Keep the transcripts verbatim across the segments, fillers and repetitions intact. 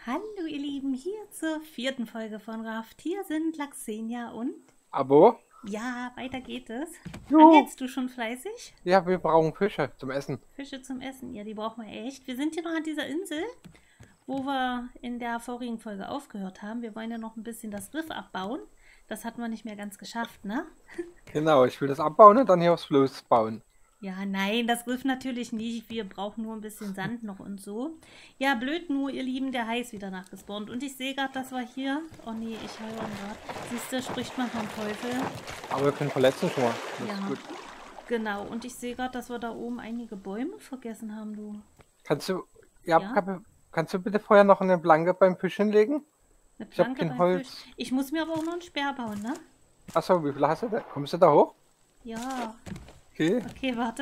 Hallo ihr Lieben, hier zur vierten Folge von Raft. Hier sind Laxenia und... Abo? Ja, weiter geht es. Jo. Angelst du schon fleißig? Ja, wir brauchen Fische zum Essen. Fische zum Essen, ja, die brauchen wir echt. Wir sind hier noch an dieser Insel, wo wir in der vorigen Folge aufgehört haben. Wir wollen ja noch ein bisschen das Riff abbauen. Das hatten wir nicht mehr ganz geschafft, ne? Genau, ich will das abbauen und dann hier aufs Floß bauen. Ja, nein, das Riff natürlich nicht. Wir brauchen nur ein bisschen Sand noch und so. Ja, blöd nur, ihr Lieben, der Hai ist wieder nachgespawnt. Und ich sehe gerade, dass wir hier... Oh nee, ich höre gerade. Siehst du, spricht man vom Teufel. Aber wir können verletzen schon mal. Das Ja, ist gut. genau. Und ich sehe gerade, dass wir da oben einige Bäume vergessen haben, du. Kannst du, ja, Ja, Kappe, kannst du bitte vorher noch eine Planke beim Fisch hinlegen? eine Ich habe Planke kein beim Fisch. Holz. Ich muss mir aber auch noch einen Speer bauen, ne? Achso, wie viel hast du da? Kommst du da hoch? Ja. Okay, Okay, warte.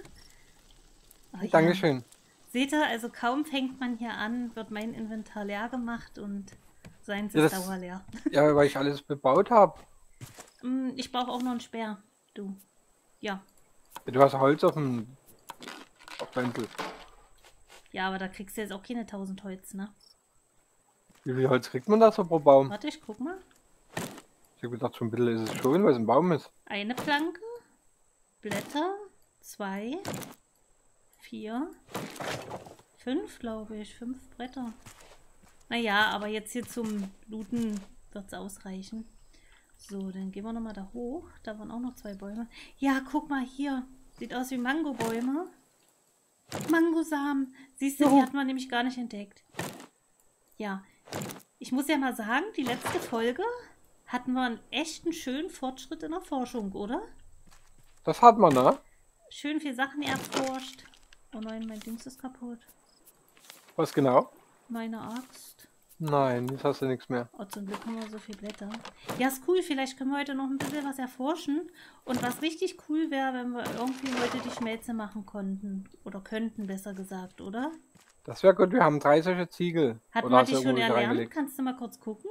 Oh, ja. Dankeschön. Seht ihr, also kaum fängt man hier an, wird mein Inventar leer gemacht und seins Ja, ist das, dauerleer. ja, weil ich alles bebaut habe. Hm, Ich brauche auch noch einen Speer, du. Ja. Du hast Holz auf dem auf der Insel. Ja, aber da kriegst du jetzt auch keine tausend Holz, ne? Wie viel Holz kriegt man da so pro Baum? Warte, ich guck mal. Ich habe gedacht, schon ein bisschen ist es schon, weil es ein Baum ist. Eine Planke, Blätter, zwei, vier, fünf, glaube ich. Fünf Bretter. Naja, aber jetzt hier zum Looten wird es ausreichen. So, dann gehen wir nochmal da hoch. Da waren auch noch zwei Bäume. Ja, guck mal hier. Sieht aus wie Mangobäume. Mangosamen. Siehst du, die hatten wir nämlich gar nicht entdeckt. Ja, ich muss ja mal sagen, die letzte Folge hatten wir einen echten schönen Fortschritt in der Forschung, oder? Das hat man, ne? Schön viel Sachen erforscht. Oh nein, mein Dings ist kaputt. Was genau? Meine Axt. Nein, jetzt hast du nichts mehr. Oh, zum Glück haben wir so viel Blätter. Ja, ist cool. Vielleicht können wir heute noch ein bisschen was erforschen. Und was richtig cool wäre, wenn wir irgendwie heute die Schmelze machen konnten. Oder könnten, besser gesagt, oder? Das wäre gut, wir haben drei solche Ziegel. Hatten Oder wir hast die du schon irgendwo welche erlernt? reingelegt? Kannst du mal kurz gucken?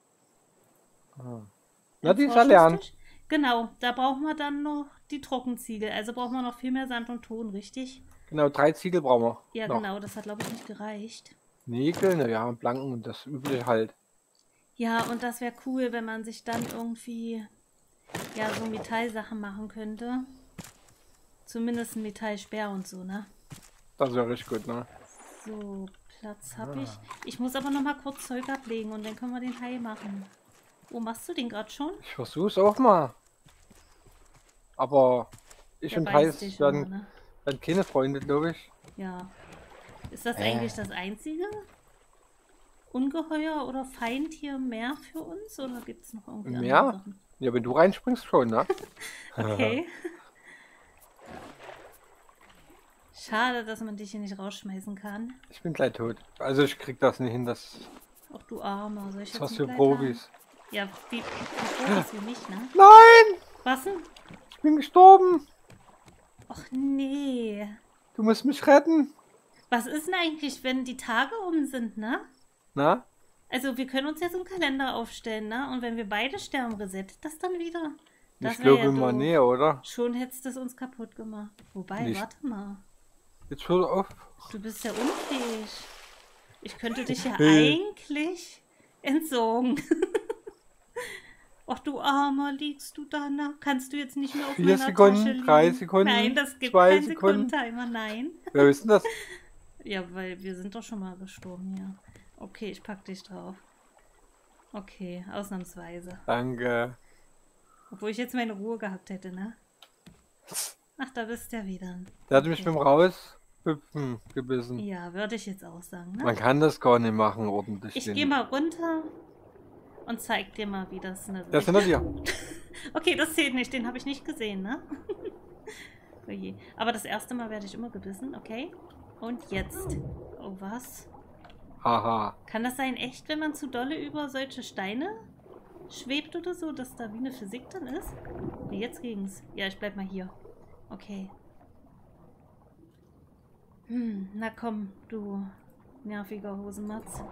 Na, Im die ist erlernt. Forschungstisch? Genau, da brauchen wir dann noch die Trockenziegel. Also brauchen wir noch viel mehr Sand und Ton, richtig? Genau, drei Ziegel brauchen wir. Ja, noch. genau. Das hat, glaube ich, nicht gereicht. Nägel, naja, Planken und das übliche halt. Ja, und das wäre cool, wenn man sich dann irgendwie ja so Metallsachen machen könnte. Zumindest ein Metallsperr und so, ne? Das wäre richtig gut, ne? So, Platz habe ich. Ich muss aber noch mal kurz Zeug ablegen und dann können wir den Hai machen. Oh, machst du den gerade schon? Ich versuch's auch mal. Aber ich Der und beißt Heiß dich werden, immer, ne? werden keine Freunde, glaube ich. Ja. Ist das Äh. eigentlich das einzige Ungeheuer oder Feindtier mehr für uns? Oder gibt es noch irgendwie andere Mehr? Sachen? Ja, wenn du reinspringst schon, ne? Okay. Schade, dass man dich hier nicht rausschmeißen kann. Ich bin gleich tot. Also ich krieg das nicht hin, das Ach du Armer, soll ich ist jetzt was für Mitleid Profis. haben? Ja, wie, wie Profis wie mich, ne? Nein! Was denn? Ich bin gestorben! Ach nee. Du musst mich retten! Was ist denn eigentlich, wenn die Tage um sind, ne? Na? Also wir können uns jetzt im Kalender aufstellen, ne? Und wenn wir beide sterben, resettet das dann wieder? Das Ich wäre glaube ja mal doof. näher, oder? Schon hättest du es uns kaputt gemacht. Wobei, Nicht. warte mal. Jetzt hör auf. Du bist ja unfähig. Ich könnte dich ja Hey. eigentlich entsorgen. Ach du Armer, liegst du da? Na? Kannst du jetzt nicht mehr auf Vier meiner Sekunden, Tasche liegen? drei Sekunden, Nein, das gibt zwei keinen Sekunden. Sekundentimer, nein. Wer ist denn das? Ja, weil wir sind doch schon mal gestorben hier. Okay, ich pack dich drauf. Okay, ausnahmsweise. Danke. Obwohl ich jetzt meine Ruhe gehabt hätte, ne? Ach, da bist du ja wieder. Der hat mich Okay. mit dem Raushüpfen gebissen. Ja, würde ich jetzt auch sagen, ne? Man kann das gar nicht machen, ordentlich. Ich den- gehe mal runter und zeig dir mal, wie das eine. Der ist hinter dir. Okay, das zählt nicht, den habe ich nicht gesehen, ne? Oh je. Aber das erste Mal werde ich immer gebissen, okay? Und jetzt. Oh, was? Haha. Kann das sein, echt, wenn man zu dolle über solche Steine schwebt oder so, dass da wie eine Physik dann ist? Nee, jetzt ging's. Ja, ich bleib mal hier. Okay. Hm, na komm, du nerviger Hosenmatz.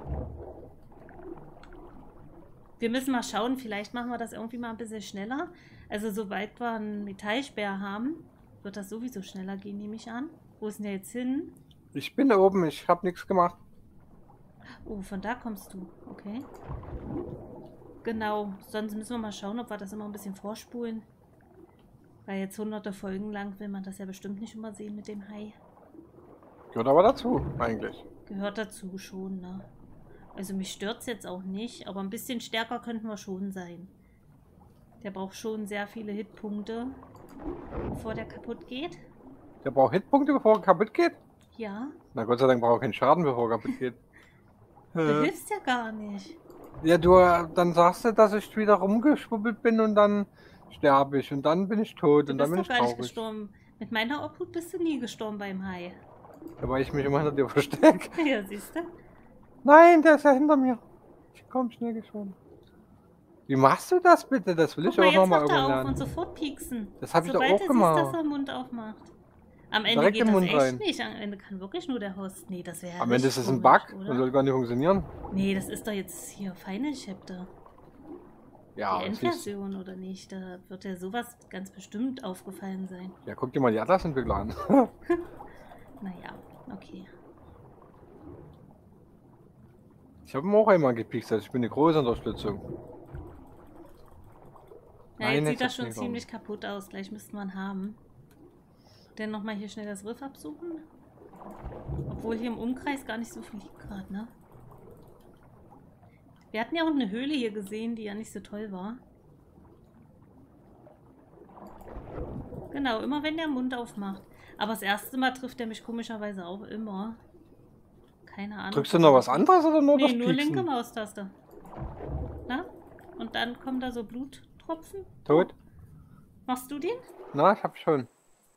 Wir müssen mal schauen, vielleicht machen wir das irgendwie mal ein bisschen schneller. Also sobald wir einen Metallsperr haben, wird das sowieso schneller gehen, nehme ich an. Wo ist denn der jetzt hin? Ich bin da oben, ich habe nichts gemacht. Oh, von da kommst du. Okay. Genau. Sonst müssen wir mal schauen, ob wir das immer ein bisschen vorspulen. Weil jetzt hunderte Folgen lang will man das ja bestimmt nicht immer sehen mit dem Hai. Gehört aber dazu, eigentlich. Gehört dazu schon, ne? Also mich stört es jetzt auch nicht, aber ein bisschen stärker könnten wir schon sein. Der braucht schon sehr viele Hitpunkte, bevor der kaputt geht. Der braucht Hitpunkte, bevor er kaputt geht? Ja. Na Gott sei Dank braucht er keinen Schaden, bevor er kaputt geht. Du äh, hilfst ja gar nicht. Ja, du, dann sagst du, dass ich wieder rumgeschwubbelt bin und dann sterbe ich und dann bin ich tot Du und dann bist bin doch ich gar nicht traurig. gestorben. Mit meiner Obhut bist du nie gestorben beim Hai. Ja, weil ich mich immer hinter dir verstecke. Ja, siehst du? Nein, der ist ja hinter mir. Ich komm schnell geschoben. Wie machst du das bitte? Das will Guck ich mal, auch jetzt nochmal macht er irgendwann auf und lernen. sofort pieksen. Das habe ich doch Sobald auch du gemacht. siehst, dass er den Mund aufmacht. Am Ende Direkt geht im das Mund echt rein. nicht. Am Ende kann wirklich nur der Host. Nee, das wäre ja Am Ende ist richtig es ein komisch, Bug oder? und soll gar nicht funktionieren. Nee, das ist doch jetzt hier Final Chapter. Ja, Die das ist, Endversion oder nicht? Da wird ja sowas ganz bestimmt aufgefallen sein. ja, guck dir mal die Atlas-Entwickler an. Naja, okay. Ich habe ihn auch einmal gepixelt. Ich bin eine große Unterstützung. Ja, Nein, jetzt sieht jetzt das hat's schon nicht ziemlich kaputt aus. Gleich müsste man haben. Dann nochmal hier schnell das Riff absuchen. Obwohl hier im Umkreis gar nicht so viel liegt gerade, ne? Wir hatten ja auch eine Höhle hier gesehen, die ja nicht so toll war. Genau, immer wenn der Mund aufmacht. Aber das erste Mal trifft er mich komischerweise auch immer. Keine Ahnung. Drückst du noch was anderes oder nur Nee, das nur linke Pieksen? Maustaste. Na? Und dann kommen da so Bluttropfen. Tot? Machst du den? Na, ich hab schon.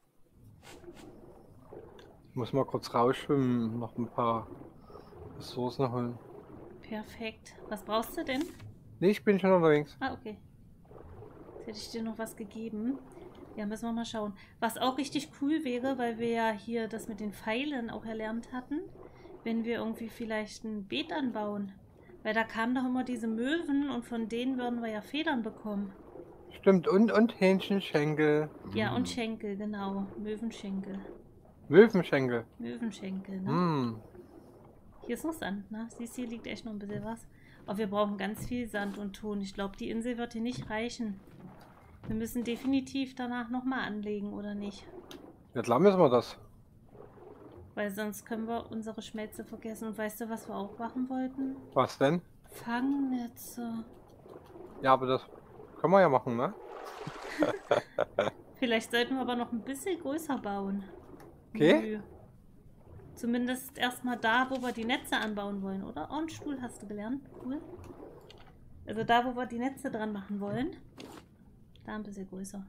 Ich muss mal kurz rausschwimmen, noch ein paar Ressourcen holen. Perfekt. Was brauchst du denn? Nee, ich bin schon unterwegs. Ah, okay. Jetzt hätte ich dir noch was gegeben. Ja, müssen wir mal schauen. Was auch richtig cool wäre, weil wir ja hier das mit den Pfeilen auch erlernt hatten, wenn wir irgendwie vielleicht ein Beet anbauen. Weil da kamen doch immer diese Möwen und von denen würden wir ja Federn bekommen. Stimmt, und, und Hähnchenschenkel. Ja, und Schenkel, genau. Möwenschenkel. Möwenschenkel. Möwenschenkel, ne? Mm. Hier ist noch Sand, ne? Siehst du, hier liegt echt noch ein bisschen was. Aber wir brauchen ganz viel Sand und Ton. Ich glaube, die Insel wird hier nicht reichen. Wir müssen definitiv danach nochmal anlegen, oder nicht? Ja, klar müssen wir das. Weil sonst können wir unsere Schmelze vergessen. Und weißt du, was wir auch machen wollten? Was denn? Fangnetze. Ja, aber das können wir ja machen, ne? Vielleicht sollten wir aber noch ein bisschen größer bauen. Okay. Nö. Zumindest erstmal da, wo wir die Netze anbauen wollen, oder? Oh, einen Stuhl hast du gelernt. Cool. Also da, wo wir die Netze dran machen wollen. Da ein bisschen größer.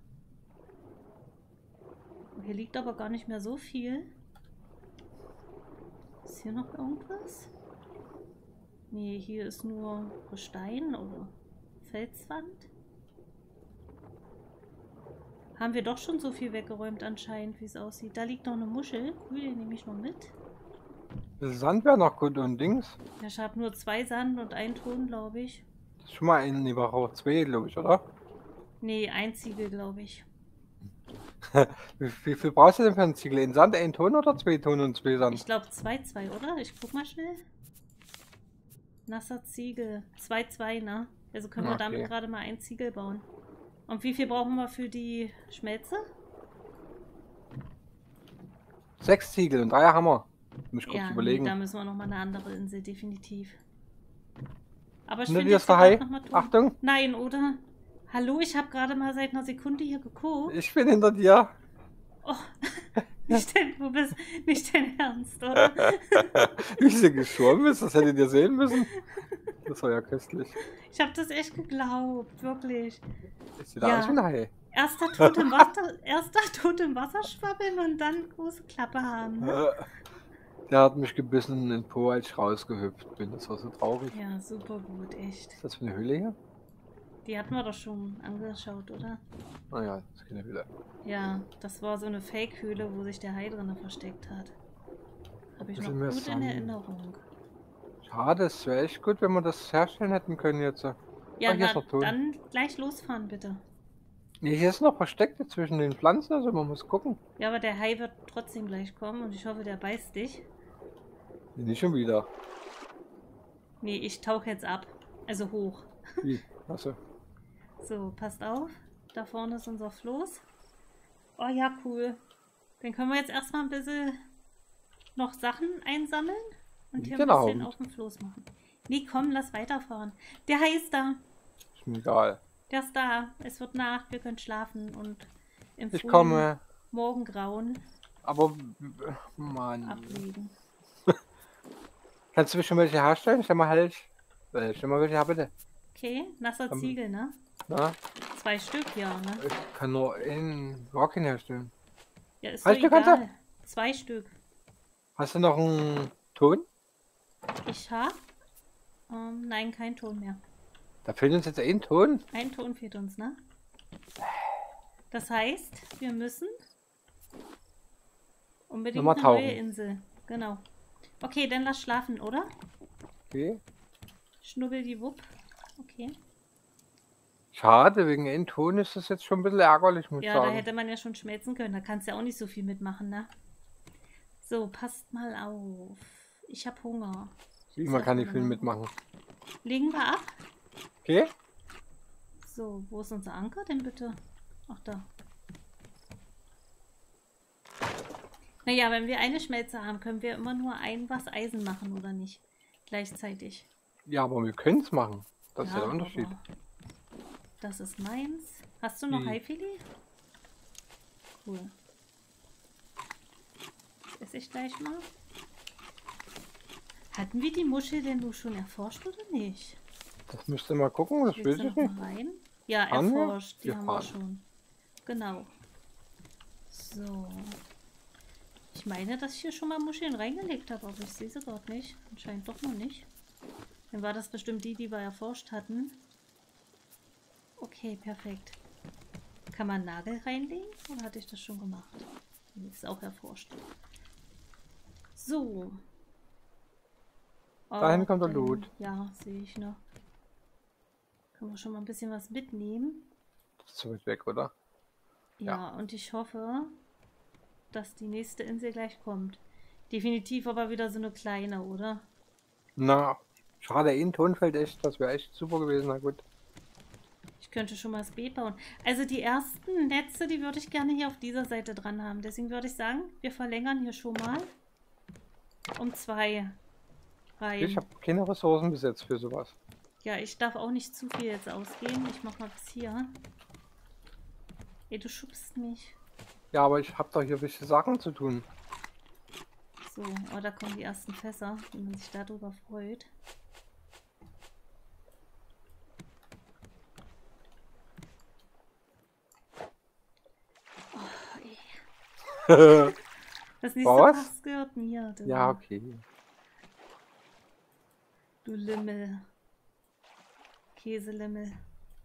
Oh, hier liegt aber gar nicht mehr so viel. Ist hier noch irgendwas? Nee, hier ist nur Gestein oder Felswand. Haben wir doch schon so viel weggeräumt anscheinend, wie es aussieht. Da liegt noch eine Muschel. Cool, die nehme ich noch mit. Das Sand wäre noch gut und Dings. Ja, ich habe nur zwei Sand und einen Ton, glaube ich. Das ist schon mal ein, nee, war auch zwei, glaube ich, oder? Nee, ein Ziegel, glaube ich. wie, wie viel brauchst du denn für einen Ziegel? In Sand, ein Ton oder zwei Ton und zwei Sand? Ich glaube zwei, zwei, oder? Ich guck mal schnell. Nasser Ziegel. zwei, zwei, ne? Also können wir Okay. damit gerade mal ein Ziegel bauen. Und wie viel brauchen wir für die Schmelze? Sechs Ziegel und drei Hammer. Muss ich kurz Ja, nee, überlegen. da müssen wir nochmal eine andere Insel, definitiv. Aber ich Ne, finde wie jetzt ist der hier Hai? grad noch mal Ton. Achtung, Nein, oder? Hallo, ich habe gerade mal seit einer Sekunde hier geguckt. ich bin hinter dir. Oh, nicht dein, du bist nicht dein Ernst, oder? Wie sie geschwommen ist, das hättet ihr sehen müssen. Das war ja köstlich. Ich habe das echt geglaubt, wirklich. Ist wieder Ja. alles wie ein Hai. Erster tot im Wasser, erster tot im Wasser schwabbeln und dann große Klappe haben. Ne? Äh, Der hat mich gebissen in den Po, als ich rausgehüpft bin. Das war so traurig. Ja, super gut, echt. Was ist das für eine Höhle hier? Die hatten wir doch schon angeschaut, oder? Naja, das ist keine Höhle. Ja, das war so eine Fake-Höhle, wo sich der Hai drin versteckt hat. Habe ich noch Bisschen mehr gut in Sand. Erinnerung. Schade, es wäre echt gut, wenn wir das herstellen hätten können jetzt. Ja, Ah, hier ist na, noch Ton. dann gleich losfahren, bitte. Nee, hier ist noch versteckt zwischen den Pflanzen, also man muss gucken. Ja, aber der Hai wird trotzdem gleich kommen und ich hoffe, der beißt dich. Nee, nicht schon wieder. Nee, ich tauche jetzt ab. Also hoch. Wie? Achso. So, passt auf. Da vorne ist unser Floß. Oh ja, cool. Dann können wir jetzt erstmal ein bisschen noch Sachen einsammeln und hier ein Genau. bisschen auf dem Floß machen. Nee, komm, lass weiterfahren. Der Hai ist da. Ist mir egal. Der ist da. Es wird Nacht, wir können schlafen und im Ich frühen komme. Morgengrauen Aber, Mann. ablegen. Kannst du mir schon welche herstellen? Stell mal halt. Äh, stell mal welche her, bitte. Okay, nasser Ähm. Ziegel, ne? Na? Zwei Stück, ja, ne? Ich kann nur in Rockin herstellen. Ja, ist Drei so Stück kannst du? egal. Zwei Stück. Hast du noch einen Ton? Ich hab... Ähm, nein, kein Ton mehr. Da fehlt uns jetzt ein Ton. Ein Ton fehlt uns, ne? Das heißt, wir müssen unbedingt Nochmal eine neue tauchen. Insel. Genau. Okay, dann lass schlafen, oder? Okay. Schnubbel die Wupp. Okay. Schade, wegen ein Ton ist das jetzt schon ein bisschen ärgerlich, muss ich Ja, da sagen. hätte man ja schon schmelzen können. Da kannst du ja auch nicht so viel mitmachen, ne? So, passt mal auf. Ich hab Hunger. Wie, Ich man sag kann mal nicht viel noch. mitmachen. Legen wir ab. Okay? So, wo ist unser Anker denn bitte? Ach, da. Naja, wenn wir eine Schmelze haben, können wir immer nur ein was Eisen machen, oder nicht? Gleichzeitig. Ja, aber wir können es machen. Das ist ja Ja, der Unterschied. aber das ist meins. Hast du noch Hm. Haifilet? Cool. Das esse ich gleich mal. Hatten wir die Muschel denn nur schon erforscht oder nicht? Das müsst ihr mal gucken, das Willst will du ich noch nicht. mal rein? Ja, Haben wir? erforscht. Die Wir haben wir fahren. schon. Genau. So. Ich meine, dass ich hier schon mal Muscheln reingelegt habe, aber ich sehe sie dort nicht. Anscheinend doch noch nicht. Dann war das bestimmt die, die wir erforscht hatten. Okay, perfekt. Kann man Nagel reinlegen? Oder hatte ich das schon gemacht? Nee, ist auch erforscht. So. Dahin Oh, kommt der dann- Loot. Ja, sehe ich noch. Können wir schon mal ein bisschen was mitnehmen. Das ist zu weit weg, oder? Ja, Ja. und ich hoffe, dass die nächste Insel gleich kommt. Definitiv aber wieder so eine kleine, oder? Na, schade, ein Ton fällt echt. Das wäre echt super gewesen. Na gut. Ich könnte schon mal das Beet bauen. Also die ersten Netze, die würde ich gerne hier auf dieser Seite dran haben. Deswegen würde ich sagen, wir verlängern hier schon mal um zwei Reihen. Ich habe keine Ressourcen bis jetzt für sowas. Ja, ich darf auch nicht zu viel jetzt ausgehen. Ich mach mal bis hier. Ey, du schubst mich. Ja, aber ich habe doch hier welche Sachen zu tun. So, oh, da kommen die ersten Fässer, wie man sich darüber freut. Oh, ey. Das nächste Was? Fass gehört mir. Du, Ja, okay. du Lümmel. Käselimmel.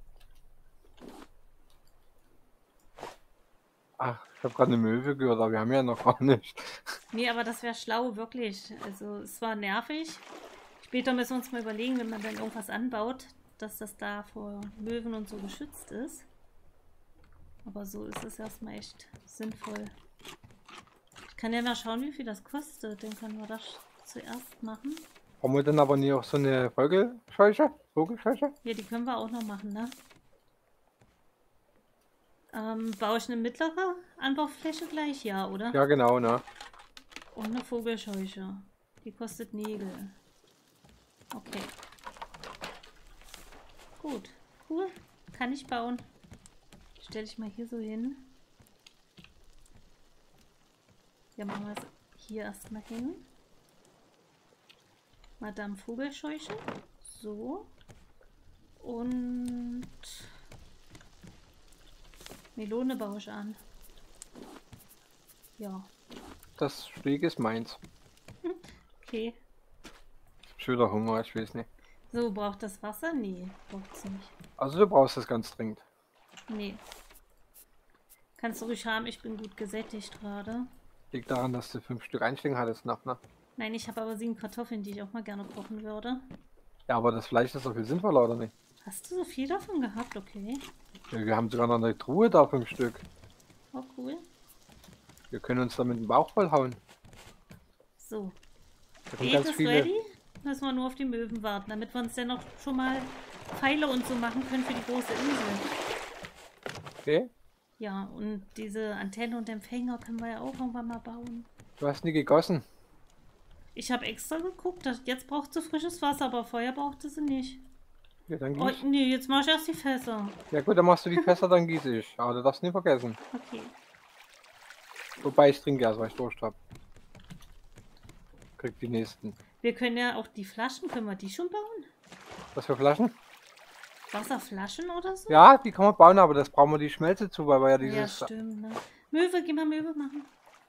Ach, ich habe gerade eine Möwe gehört, aber wir haben ja noch gar nicht. Nee, aber das wäre schlau, wirklich. Also, es war nervig. Später müssen wir uns mal überlegen, wenn man dann irgendwas anbaut, dass das da vor Möwen und so geschützt ist. Aber so ist es erstmal echt sinnvoll. Ich kann ja mal schauen, wie viel das kostet. Dann können wir das zuerst machen. Brauchen wir dann aber nie auch so eine Vogelscheuche? Vogelscheuche? Ja, die können wir auch noch machen, ne? Ähm, baue ich eine mittlere Anbaufläche gleich? Ja, oder? Ja, genau, ne? Und eine Vogelscheuche. Die kostet Nägel. Okay. Gut. Cool. Kann ich bauen. Stelle ich mal hier so hin. Ja, machen wir es hier erstmal hin. Madame Vogelscheuche. So. Und Melone baue ich an. Ja. Das Steg ist meins. Okay. Schöner Hunger, ich weiß nicht. So, braucht das Wasser? Nee, braucht es nicht. Also du brauchst das ganz dringend. Nee. Kannst du ruhig haben, ich bin gut gesättigt gerade. Liegt daran, dass du fünf Stück Einschläge hattest nach, ne? Nein, ich habe aber sieben Kartoffeln, die ich auch mal gerne kochen würde. Ja, aber das Fleisch ist doch viel sinnvoller, oder nicht? Hast du so viel davon gehabt? Okay. Ja, wir haben sogar noch eine Truhe da, fünf Stück. Oh, cool. Wir können uns damit den Bauch vollhauen. So. Da sind Beet ganz ist viele. ready. müssen wir nur auf die Möwen warten, damit wir uns dann noch schon mal Pfeile und so machen können für die große Insel. Okay. Ja, und diese Antenne und Empfänger können wir ja auch irgendwann mal bauen. Du hast nie gegossen. Ich habe extra geguckt, dass jetzt braucht sie frisches Wasser, aber vorher brauchte sie nicht. Ja, dann Oh, gieß. nee, jetzt mach ich erst die Fässer. Ja gut, dann machst du die Fässer, dann gieße ich. Aber du darfst nie vergessen. Okay. Wobei ich trinke erst, weil ich Durst habe. Krieg die nächsten. Wir können ja auch die Flaschen, können wir die schon bauen? Was für Flaschen? Wasserflaschen oder so? Ja, die kann man bauen, aber das brauchen wir die Schmelze zu, weil wir ja dieses... Ja, stimmt. Ne? Möwe, geh mal Möwe machen.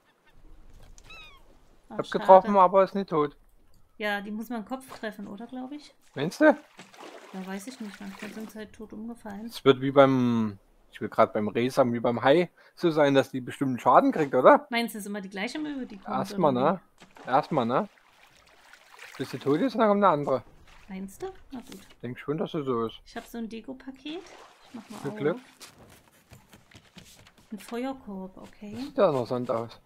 Ich Ach, hab schade. getroffen, aber ist nicht tot. Ja, die muss man im Kopf treffen, oder, glaube ich? Meinst du? Ja, weiß ich nicht. Manchmal sind sie halt tot umgefallen. Es wird wie beim... Ich will gerade beim Reh sagen, wie beim Hai so sein, dass die bestimmten Schaden kriegt, oder? Meinst du, es ist immer die gleiche Möwe, die kommt? Erstmal, oder ne? Erstmal, ne? Bis sie tot ist und dann kommt eine andere. wie? Meinst du? Na gut. Ich denke schon, dass es so ist. Ich habe so ein Deko-Paket. Ich mach mal Viel auf. Glück. Ein Feuerkorb, okay. Sieht da interessant aus.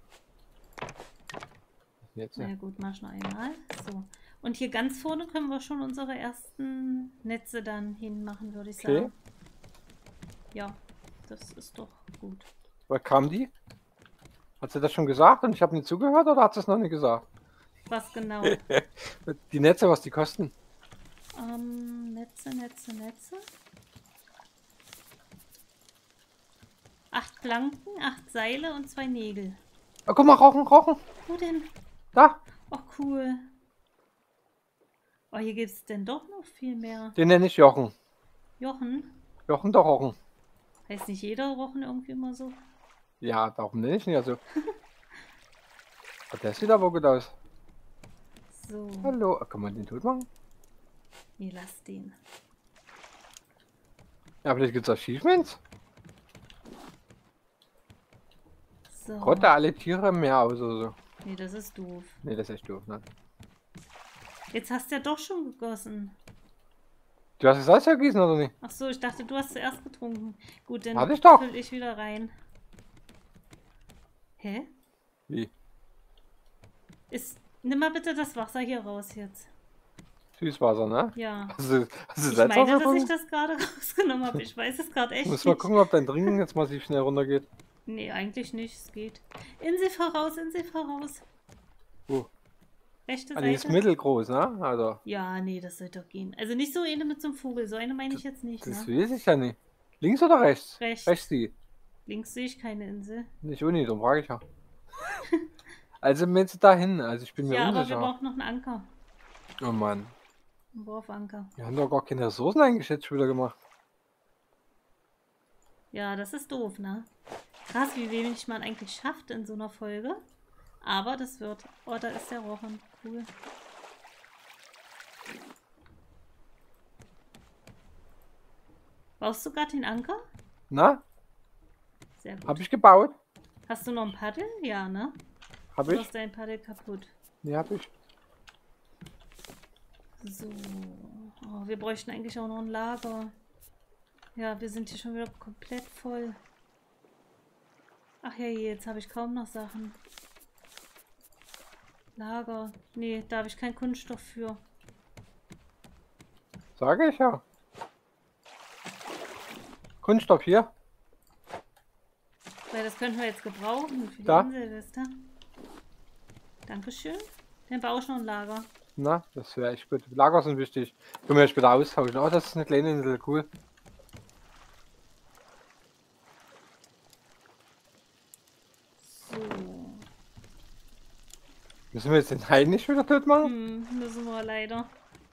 Jetzt, Na ja. ja, gut, mach ich noch einmal. So. Und hier ganz vorne können wir schon unsere ersten Netze dann hinmachen, würde ich Okay. sagen. Ja, das ist doch gut. Woher kam die? Hat sie das schon gesagt und ich habe nicht zugehört oder hat sie es noch nicht gesagt? Was genau? Die Netze, was die kosten? ähm, Netze, Netze, Netze. Acht Planken, acht Seile und zwei Nägel. Oh, guck mal, rauchen, rauchen. Wo denn? Da, Oh, cool. Oh, hier gibt es denn doch noch viel mehr. den nenne ich Jochen. Jochen? Jochen der Rochen. Heißt nicht jeder Rochen irgendwie immer so? Ja, darum nenne ich ihn ja so. Oh, der sieht aber gut aus. So. Hallo, kann man den tot machen? Nee, lass den. Ja, vielleicht gibt es Achievements. So. Rotte alle Tiere im Meer aus oder so. Nee, das ist doof. Ne, das ist echt doof, ne? Jetzt hast du ja doch schon gegossen. Du hast es alles vergießen, oder nicht? Ach so, ich dachte, du hast zuerst getrunken. Gut, dann Hatte ich doch. fülle ich wieder rein. Hä? Wie? Ist, nimm mal bitte das Wasser hier raus jetzt. Süßwasser, ne? Ja. Hast du, hast du Ich selbst meine, dass ich ausgetrunken? das gerade rausgenommen habe. Ich weiß es gerade echt Muss mal nicht. gucken, ob dein Trinken jetzt massiv schnell runtergeht. Nee, eigentlich nicht. Es geht. In sie voraus, in sie voraus. Oh. Rechte Ah, die ist Seite. mittelgroß, ne? Also, Ja, nee, das sollte doch gehen. Also nicht so eine mit so einem Vogel. So eine meine ich jetzt nicht, das ne? weiß ich ja nicht. Links oder rechts? Rechts. Rechts die. Links sehe ich keine Insel. Nicht Uni, darum frage ich ja. Also meinst du dahin? Also ich bin mir Ja, aber wir unsicher. brauchen noch einen Anker. Oh Mann. Ein Wurfanker. Wir haben doch gar keine Ressourcen eigentlich jetzt schon wieder gemacht. Ja, das ist doof, ne? Krass, wie wenig man eigentlich schafft in so einer Folge. Aber das wird. Oh, da ist der Rochen. Cool. Brauchst du gerade den Anker? Na? Sehr gut. Hab ich gebaut? Hast du noch ein Paddel? Ja, ne? Hab Du ich? hast dein Paddel kaputt. Nee, hab ich. So. Oh, wir bräuchten eigentlich auch noch ein Lager. Ja, wir sind hier schon wieder komplett voll. Ach ja, jetzt habe ich kaum noch Sachen. Lager. Nee, da habe ich keinen Kunststoff für. Sage ich ja. Kunststoff hier. Weil das könnten wir jetzt gebrauchen für die Da. Inselweste. Dankeschön. Dann baue ich noch ein Lager. Na, das wäre echt gut. Lager sind wichtig. Können wir später austauschen. Oh, das ist eine kleine Insel. Cool. So. Müssen wir jetzt den Hai nicht wieder tot machen? Hm, müssen wir leider.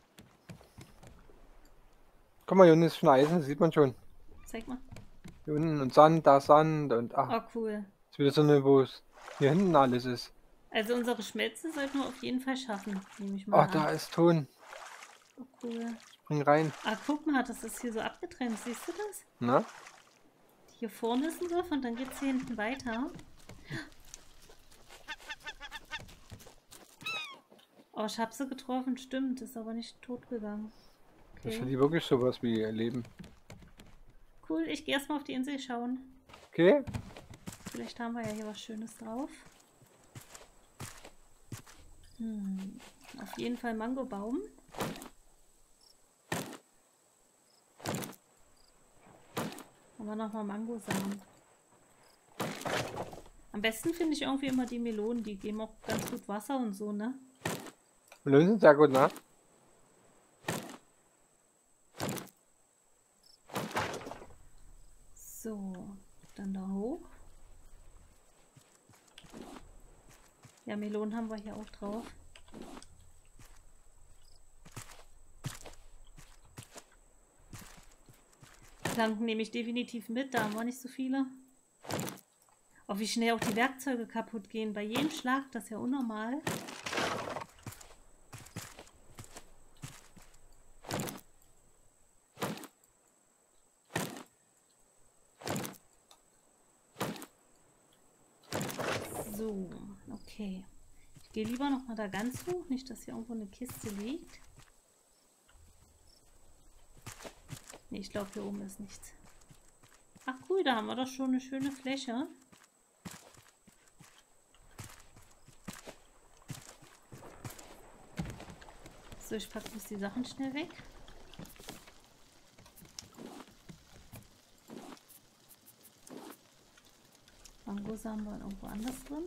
Guck mal, hier unten ist schon Eisen, das sieht man schon. Zeig mal. Hier unten und Sand, da Sand und ach, Oh, cool. ist wieder so eine, wo es hier hinten alles ist. Also unsere Schmelze sollten wir auf jeden Fall schaffen. Nehme ich Oh, mal da an. ist Ton. Oh, cool. Spring rein. Ah, guck mal, das ist hier so abgetrennt. Siehst du das? Na? Hier vorne ist ein Griff und dann geht es hier hinten weiter. Oh, ich habe sie getroffen. Stimmt, ist aber nicht tot gegangen. Das ist Okay. die wirklich sowas wie Leben. Cool, ich gehe erstmal auf die Insel schauen. Okay? Vielleicht haben wir ja hier was Schönes drauf. Hm. Auf jeden Fall Mangobaum. Aber nochmal Mangosamen. Am besten finde ich irgendwie immer die Melonen, die geben auch ganz gut Wasser und so, ne? Melonen sind sehr gut, ne? So, dann da hoch. Ja, Melonen haben wir hier auch drauf. Planken nehme ich definitiv mit, da haben wir nicht so viele. Oh, wie schnell auch die Werkzeuge kaputt gehen. Bei jedem Schlag, das ist ja unnormal. So, okay. Ich gehe lieber noch mal da ganz hoch, nicht, dass hier irgendwo eine Kiste liegt. Ne, ich glaube, hier oben ist nichts. Ach cool, da haben wir doch schon eine schöne Fläche. So, ich packe jetzt die Sachen schnell weg. Mangosamen waren irgendwo anders drin.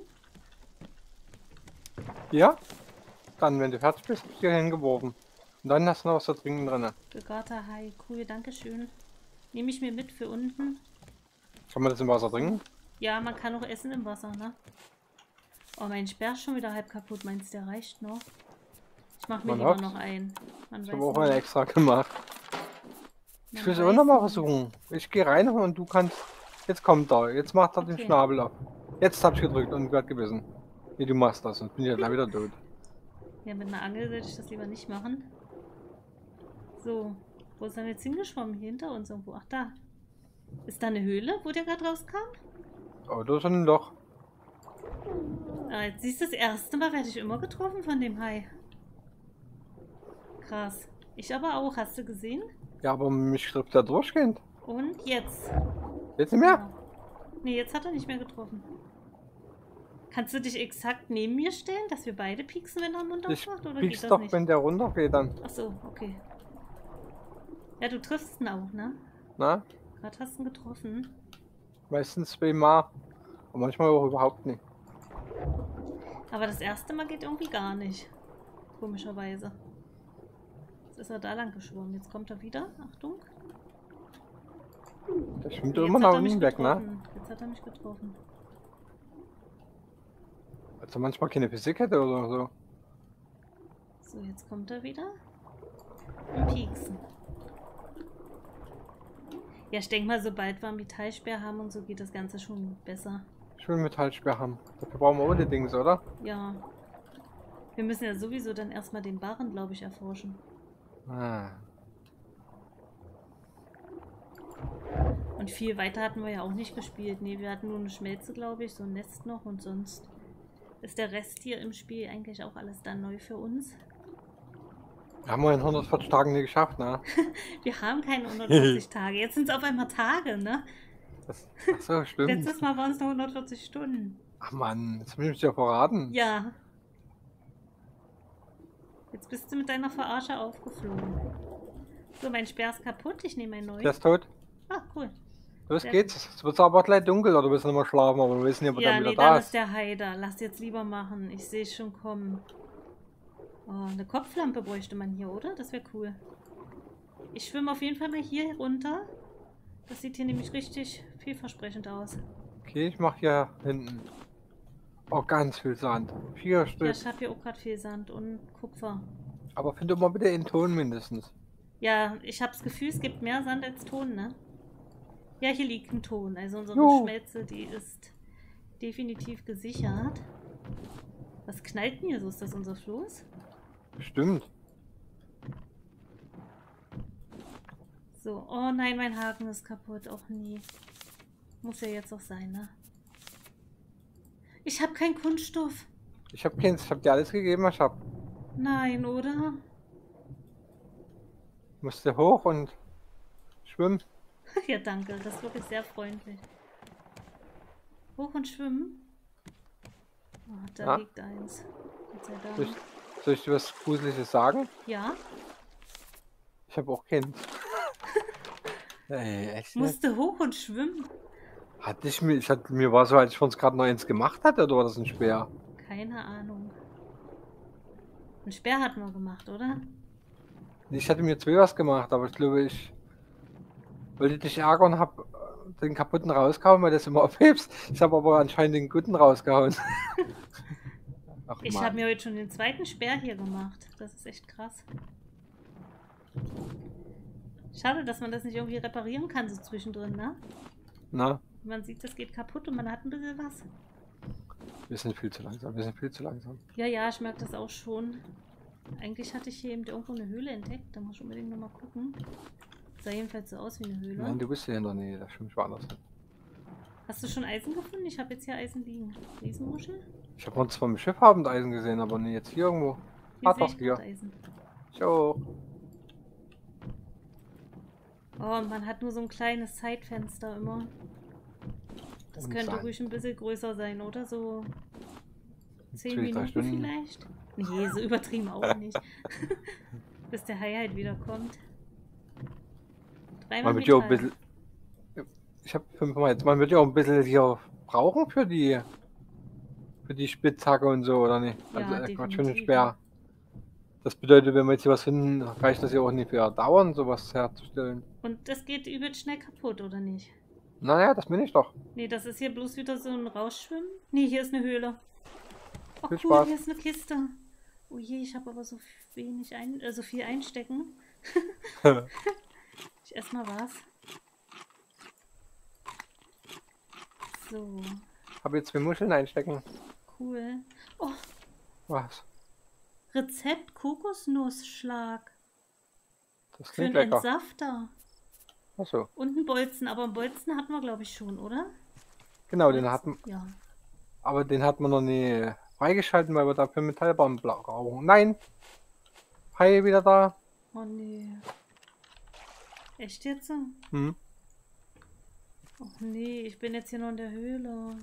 Ja? Dann, wenn du fertig bist, bist du hier hingeworfen. Und dann hast du noch was zu trinken drin. Gegarter Hai, cool, danke schön. Nehme ich mir mit für unten. Kann man das im Wasser trinken? Ja, man kann auch essen im Wasser, ne? Oh, mein Sperr ist schon wieder halb kaputt. Meinst du, der reicht noch? Ich mache mir Man lieber hofft's. noch einen. Man Ich weiß habe auch nie. einen extra gemacht. Ich Man will es auch weiß noch mal nie. versuchen. Ich gehe rein und du kannst... Jetzt kommt er. Jetzt macht er den Okay. Schnabel auf. Jetzt hab ich gedrückt und werd gebissen. Nee, du machst das, sonst bin ich ja gleich wieder tot. Ja, mit einer Angel würde ich das lieber nicht machen. So, wo ist er jetzt hingeschwommen? Hier hinter uns irgendwo. Ach, da. Ist da eine Höhle, wo der gerade rauskam? Oh, da ist ein Loch. Ah, jetzt siehst du, das erste Mal werde ich immer getroffen von dem Hai. Krass. Ich aber auch, hast du gesehen? Ja, aber mich trifft er durchgehend. Und jetzt. Jetzt nicht mehr? Ja. Nee, jetzt hat er nicht mehr getroffen. Kannst du dich exakt neben mir stellen, dass wir beide pieksen, wenn er den Mund Ich aufmacht? Oder piekst geht das doch, nicht? wenn der runtergeht dann. Ach so, okay. Ja, du triffst ihn auch, ne? Na? Gerade hast du ihn getroffen. Meistens zweimal. Und manchmal auch überhaupt nicht. Aber das erste Mal geht irgendwie gar nicht. Komischerweise. Jetzt ist er da lang geschwommen. Jetzt kommt er wieder. Achtung. Der schwimmt Nee, immer jetzt hat nach er mich unten weg, ne? getroffen. Jetzt hat er mich getroffen. Also manchmal keine Physik hätte oder so. So, jetzt kommt er wieder. Und pieksen. Ja, ich denke mal, sobald wir einen Metallsperr haben und so, geht das Ganze schon besser. Ich will Metallsperr haben. Dafür brauchen wir ohne Dings, oder? Ja. Wir müssen ja sowieso dann erstmal den Barren, glaube ich, erforschen. Ah. Und viel weiter hatten wir ja auch nicht gespielt. Nee, wir hatten nur eine Schmelze, glaube ich, so ein Nest noch und sonst ist der Rest hier im Spiel eigentlich auch alles dann neu für uns. Haben wir in hundertvierzig Tagen nicht geschafft, ne? Wir haben keine hundertvierzig Tage. Jetzt sind es auf einmal Tage, ne? Das, ach so, stimmt. Letztes Mal waren es nur hundertvierzig Stunden. Ach Mann, jetzt will ich mich ja verraten. Ja. Jetzt bist du mit deiner Verarsche aufgeflogen. So, mein Speer ist kaputt. Ich nehme einen neuen. Der ist tot. Ah, cool. Los Sehr geht's. Es wird aber gleich dunkel oder willst du noch mal schlafen, aber wir wissen ja, ob er Ja, dann wieder nee, da dann ist. ist der Hai da. Lass jetzt lieber machen. Ich sehe es schon kommen. Oh, eine Kopflampe bräuchte man hier, oder? Das wäre cool. Ich schwimme auf jeden Fall mal hier runter. Das sieht hier nämlich richtig vielversprechend aus. Okay, ich mach hier hinten. Oh, ganz viel Sand. Vier Ja, Stück. ich habe hier auch gerade viel Sand und Kupfer. Aber finde mal bitte in Ton mindestens. Ja, ich habe das Gefühl, es gibt mehr Sand als Ton, ne? Ja, hier liegt ein Ton. Also unsere Jo. Schmelze, die ist definitiv gesichert. Was knallt denn hier so? Ist das unser Floß? Stimmt. So, oh nein, mein Haken ist kaputt. Auch nie. Muss ja jetzt auch sein, ne? Ich habe keinen Kunststoff. Ich hab keins. Ich hab dir alles gegeben, was ich hab. Nein, oder? Musste hoch und schwimmen. Ja, danke. Das ist wirklich sehr freundlich. Hoch und schwimmen. Oh, da Ja. liegt eins. Gott sei Dank. Durch, Soll ich dir was Gruseliges sagen? Ja? Ich habe auch Kind. Ey, echt? Nicht? Musste hoch und schwimmen. Hatte ich mir, ich hatte, mir war so, als ich uns gerade noch eins gemacht hatte, oder war das ein Speer? Keine Ahnung. Ein Speer hatten wir gemacht, oder? Ich hatte mir zwei was gemacht, aber ich glaube, ich wollte dich ärgern und habe den kaputten rausgehauen, weil das immer aufhebst. Ich habe aber anscheinend den guten rausgehauen. Ach, Ich Mann. habe mir heute schon den zweiten Speer hier gemacht. Das ist echt krass. Schade, dass man das nicht irgendwie reparieren kann, so zwischendrin, ne? Na, Man sieht, das geht kaputt und man hat ein bisschen was. wir sind viel zu langsam, wir sind viel zu langsam. Ja, ja, ich merke das auch schon. Eigentlich hatte ich hier eben irgendwo eine Höhle entdeckt. Da muss ich unbedingt nochmal gucken. Sah jedenfalls so aus wie eine Höhle. Nein, du bist hier in der Nähe, da schwimme ich woanders hin. Hast du schon Eisen gefunden? Ich habe jetzt hier Eisen liegen. Riesenmuschel? Ich habe uns zwar im Schiff abend Eisen gesehen, aber nie jetzt hier irgendwo. Hier Ah, sehe doch, ich hier. gerade Eisen. So. Oh, und man hat nur so ein kleines Zeitfenster immer. Das Und könnte Sand. ruhig ein bisschen größer sein, oder? So zehn Zwei, drei Minuten Stunden. vielleicht? Nee, so übertrieben auch nicht. Bis der Hai halt wieder kommt. Dreimal Man wird ja auch ein Metall. bisschen. Ich habe fünfmal jetzt. Man wird ja auch ein bisschen hier brauchen für die. Für die Spitzhacke und so, oder nicht? Ja, Also, äh, Quatsch, für den definitiv. Speer. Das bedeutet, wenn wir jetzt hier was finden, reicht das ja auch nicht für dauern, sowas herzustellen. Und das geht übelst schnell kaputt, oder nicht? Naja, das bin ich doch. Nee, das ist hier bloß wieder so ein Rausschwimmen. Nee, hier ist eine Höhle. Oh Viel cool, Spaß. hier ist eine Kiste. Oh je, ich habe aber so wenig ein, äh, so viel einstecken. Ich esse mal was. So, Habe jetzt zwei Muscheln einstecken. cool. Oh, Was? Rezept Kokosnussschlag. Das Für klingt einen lecker. Entsafter. Achso. Und einen Bolzen. Aber einen Bolzen hatten wir, glaube ich, schon, oder? Genau, den Bolzen? hatten, Ja. aber den hat man noch nie freigeschalten, weil wir dafür Metallbaum brauchen. Nein! Hai wieder da. Oh nee. Echt jetzt? Hm. Oh nee, ich bin jetzt hier noch in der Höhle.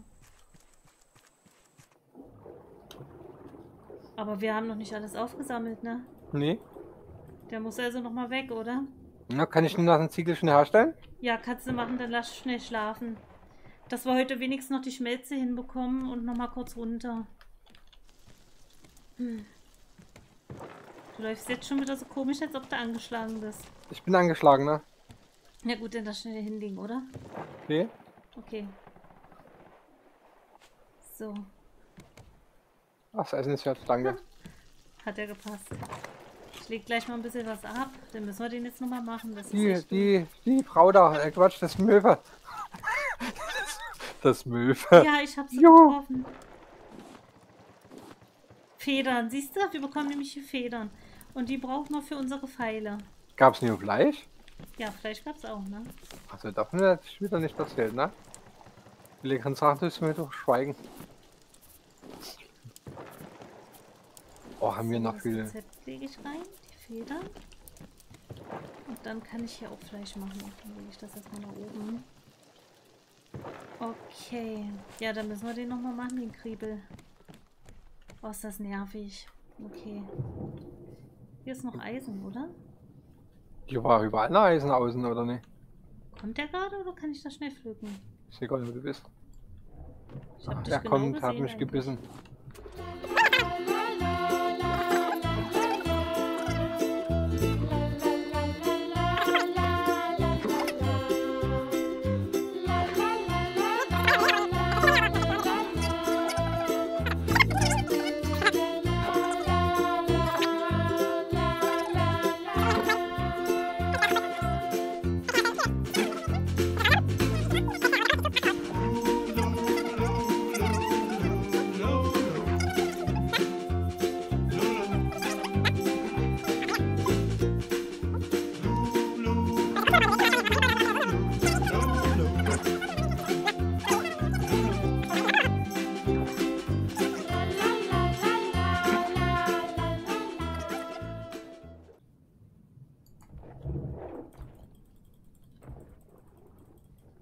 Aber wir haben noch nicht alles aufgesammelt, ne? Nee. Der muss also noch mal weg, oder? Na, kann ich nur noch einen Ziegel schnell herstellen? Ja, kannst du machen, dann lass schnell schlafen. Dass wir heute wenigstens noch die Schmelze hinbekommen und noch mal kurz runter. Hm. Du läufst jetzt schon wieder so komisch, als ob du angeschlagen bist. Ich bin angeschlagen, ne? Ja gut, dann das schnell hinlegen, oder? Okay. Okay. So, Ach, das Essen ist fertig, danke. hat ja gepasst. Ich leg gleich mal ein bisschen was ab. Dann müssen wir den jetzt nochmal machen. Das ist Die, echt die, die Frau da, äh, Quatsch, das Möwe. Das Möwe. doof. Ja, ich hab's Jo. getroffen. Federn, siehst du? Wir bekommen nämlich hier Federn. Und die brauchen wir für unsere Pfeile. Gab's nur Fleisch? Ja, Fleisch gab's auch, ne? Also darf mir das wieder nicht erzählen, ne? Die leckeren Sachen müssen wir doch schweigen. Oh, haben wir So, noch das viele. Rezept lege ich rein, die Federn. Und dann kann ich hier auch Fleisch machen. Dann lege ich das erstmal nach oben. Okay. Ja, dann müssen wir den nochmal machen, den Kriebel. Oh, ist das nervig. Okay. Hier ist noch Eisen, oder? Hier war überall ein Eisen außen, oder nicht? Kommt der gerade oder kann ich das schnell pflücken? Ist egal, wo du bist. Ich hab Ach, dich er genau kommt, hat gesehen mich eigentlich. gebissen.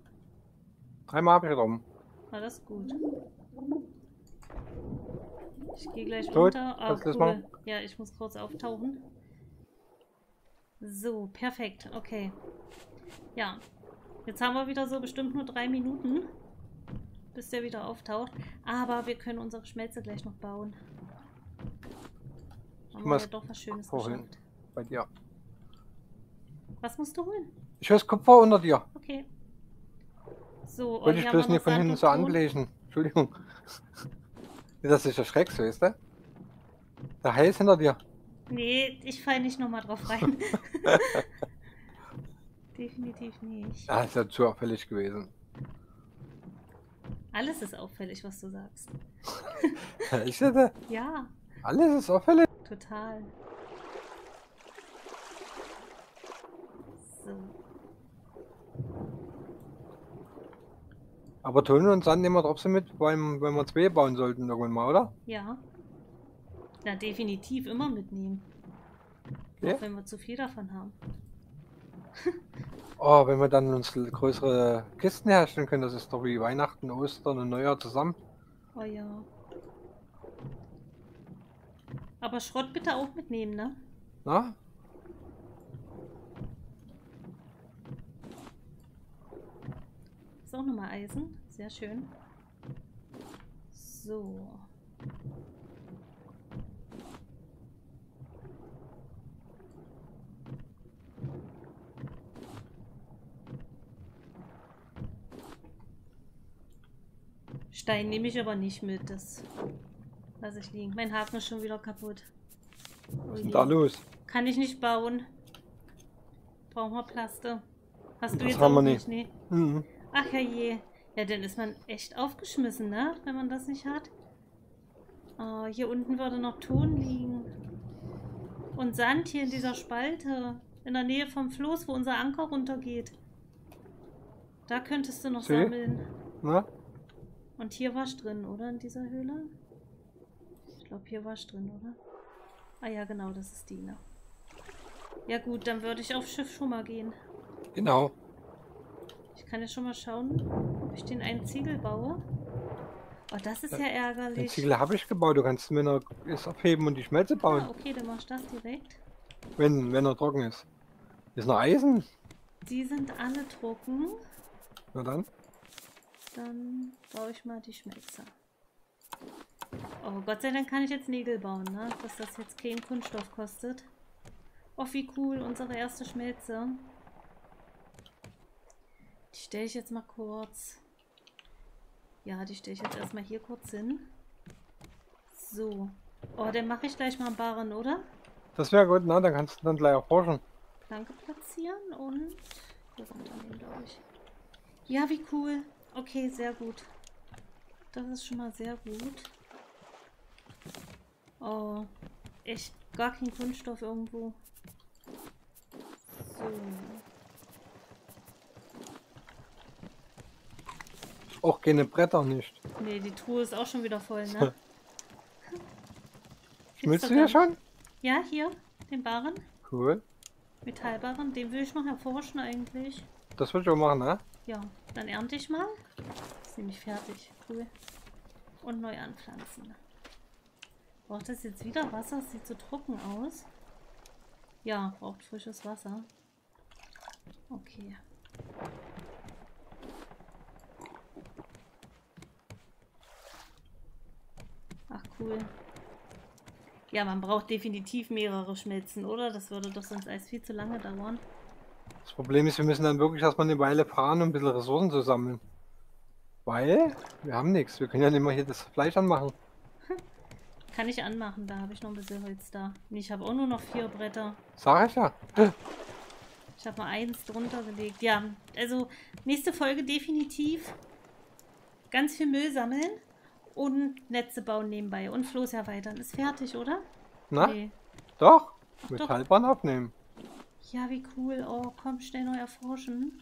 Dreimal habe ich drum. War das gut. Ich gehe gleich Tot? runter. Ah, Kannst du das cool. machen? Ja, ich muss kurz auftauchen. So, perfekt. Okay. Ja. Jetzt haben wir wieder so bestimmt nur drei Minuten, bis der wieder auftaucht. Aber wir können unsere Schmelze gleich noch bauen. Haben wir muss ja doch was Schönes vorhin geschafft. bei dir. Was musst du holen? Ich höre das Kupfer unter dir. Okay. So, oh, Wollte ich hier haben wir bloß nicht noch von Sand hinten und so Ton. anbläsen. Entschuldigung. Nicht, dass ich erschreckst, weißt du? Der Hai ist hinter dir. Nee, ich falle nicht nochmal drauf rein. Definitiv nicht. Ah, ist ja zu auffällig gewesen. Alles ist auffällig, was du sagst. Ich hätte, Ja, alles ist auffällig. total. So. Aber Ton und Sand nehmen wir trotzdem mit, beim, wenn wir zwei bauen sollten irgendwann mal, oder? Ja. Ja, definitiv immer mitnehmen. Okay. Auch wenn wir zu viel davon haben. Oh, wenn wir dann uns größere Kisten herstellen können, das ist doch wie Weihnachten, Ostern und Neujahr zusammen. Oh ja. Aber Schrott bitte auch mitnehmen, ne? Na? Ist auch nochmal Eisen. Sehr schön. So. Stein nehme ich aber nicht mit. Das lasse ich liegen. Mein Haken ist schon wieder kaputt. Oh Was ist je. denn da los? Kann ich nicht bauen. Brauchen wir Plaste. Hast du Das jetzt haben auch wir nicht? Nee. Mhm. Ach ja je. Ja, dann ist man echt aufgeschmissen, ne? Wenn man das nicht hat. Oh, hier unten würde noch Ton liegen. Und Sand hier in dieser Spalte. In der Nähe vom Floß, wo unser Anker runtergeht. Da könntest du noch See? sammeln. Na? Und hier war es drin, oder? In dieser Höhle? Ich glaube, hier war es drin, oder? Ah ja, genau, das ist die, ne? Ja gut, dann würde ich aufs Schiff schon mal gehen. Genau. Ich kann ja schon mal schauen, ob ich den einen Ziegel baue. Oh, das ist ja Den ärgerlich. Ziegel habe ich gebaut. Du kannst, wenn er ist, abheben und die Schmelze bauen, Ah, okay, dann mach ich das direkt. wenn, wenn er trocken ist. Ist noch Eisen? Die sind alle trocken. Na dann. Dann baue ich mal die Schmelze. Oh, Gott sei Dank kann ich jetzt Nägel bauen, ne? Dass das jetzt keinen Kunststoff kostet. Oh, wie cool, unsere erste Schmelze. Die stelle ich jetzt mal kurz. Ja, die stelle ich jetzt erstmal hier kurz hin. So. Oh, dann mache ich gleich mal einen Barren, oder? Das wäre gut, na, dann kannst du dann gleich erforschen. Planke platzieren und hier runternehmen, glaube ich. Ja, wie cool. Okay, sehr gut. Das ist schon mal sehr gut. Oh, echt gar kein Kunststoff irgendwo. So. Auch keine Bretter nicht. Nee, die Truhe ist auch schon wieder voll, ne? Schmilzt doch du gar hier schon? Ja, hier, den Barren. Cool. Metallbarren, den will ich noch erforschen eigentlich. Das würde ich auch machen, ne? Ja, dann ernte ich mal. Ist nämlich fertig. Cool. Und neu anpflanzen. Braucht das jetzt wieder Wasser? Das sieht so trocken aus. Ja, braucht frisches Wasser. Okay. Ach cool. Ja, man braucht definitiv mehrere Schmelzen, oder? Das würde doch sonst alles viel zu lange dauern. Das Problem ist, wir müssen dann wirklich erstmal eine Weile fahren, um ein bisschen Ressourcen zu sammeln. Weil wir haben nichts. Wir können ja nicht mal hier das Fleisch anmachen. Kann ich anmachen, da habe ich noch ein bisschen Holz da. Und ich habe auch nur noch vier Bretter. Sag ich ja. Ich habe mal eins drunter gelegt. Ja, also nächste Folge definitiv ganz viel Müll sammeln und Netze bauen nebenbei. Und Floß erweitern. Ist fertig, oder? Na? Nee. Doch. Ach, Mit doch. Halbbahn aufnehmen. Ja, wie cool. Oh, komm, schnell neu erforschen.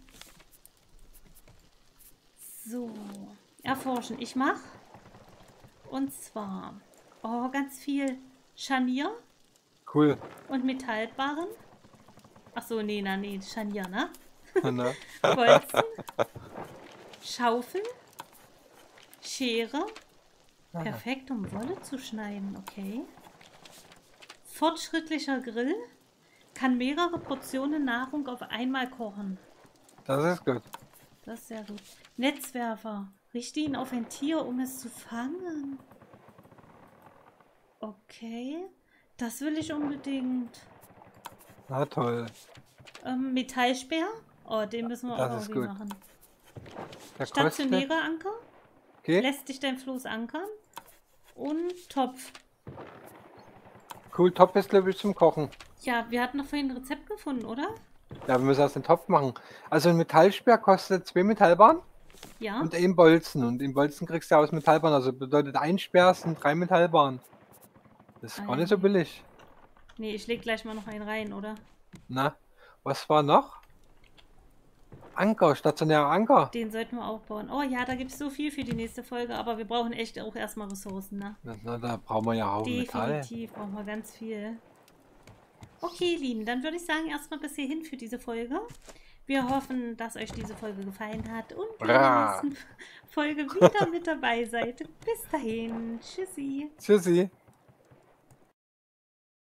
So. Erforschen. Ich mach. Und zwar. Oh, ganz viel Scharnier Cool. und Metallbarren. Ach so, nee, na, nee, Scharnier, ne? Na, Bolzen. Schaufel. Schere. Perfekt, um Wolle zu schneiden, okay. Fortschrittlicher Grill kann mehrere Portionen Nahrung auf einmal kochen. Das ist gut. Das ist sehr gut. Netzwerfer. Richte ihn auf ein Tier, um es zu fangen. Okay. Das will ich unbedingt. Na toll. Ähm, Metallspeer. Oh, den müssen wir Das auch ist irgendwie gut. machen. Der Stationäre kostet. Anker. Okay. Lässt sich dein Floß ankern. Und Topf. Cool, Topf ist glaube ich zum Kochen. Ja, wir hatten noch vorhin ein Rezept gefunden, oder? Ja, wir müssen erst den Topf machen. Also ein Metallspeer kostet zwei Metallbahnen Ja. und ein Bolzen. Und den Bolzen kriegst du aus Metallbahnen. Also bedeutet ein Speer sind drei Metallbahnen. Das ist Ah, gar ja, nicht so nee. billig. Nee, ich leg gleich mal noch einen rein, oder? Na, was war noch? Anker, stationärer Anker. Den sollten wir auch bauen. Oh ja, da gibt es so viel für die nächste Folge, aber wir brauchen echt auch erstmal Ressourcen, ne? Na, na, da brauchen wir ja auch Metall. Definitiv brauchen wir ganz viel. Okay, ihr Lieben, dann würde ich sagen, erstmal bis hierhin für diese Folge. Wir hoffen, dass euch diese Folge gefallen hat und bei der Bra. nächsten Folge wieder mit dabei seid. Bis dahin. Tschüssi. Tschüssi.